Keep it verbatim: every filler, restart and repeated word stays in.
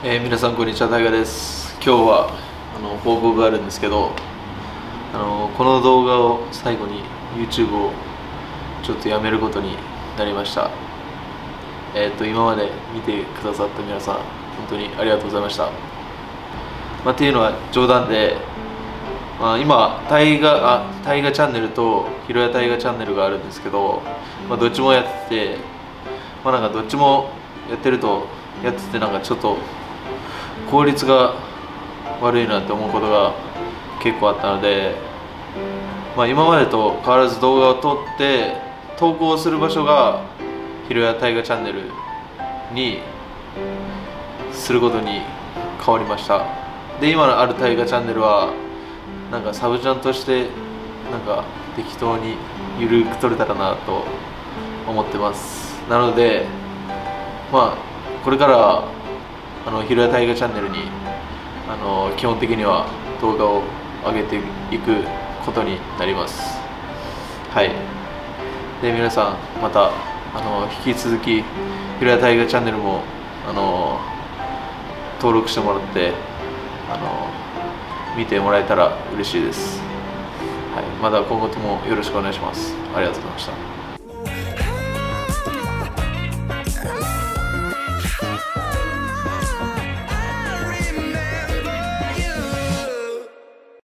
えー、皆さんこんにちは、大河です。今日はあの報告があるんですけど、あのこの動画を最後に YouTube をちょっとやめることになりました。えっ、と今まで見てくださった皆さん、本当にありがとうございました。まあ、っていうのは冗談で、まあ、今大河あ大河チャンネルとひろや大河チャンネルがあるんですけど、まあ、どっちもやってて、まあ、なんかどっちもやってるとやっててなんかちょっと効率が悪いなって思うことが結構あったので、まあ、今までと変わらず動画を撮って投稿する場所がひろや大河チャンネルにすることに変わりました。で、今のある大河チャンネルはなんかサブチャンとしてなんか適当にゆるく撮れたらなと思ってます。なのでまあこれからあのひろや大河チャンネルにあの基本的には動画を上げていくことになります。はい。で、皆さんまたあの引き続きひろや大河チャンネルもあの登録してもらってあの見てもらえたら嬉しいです。はい。また今後ともよろしくお願いします。ありがとうございました。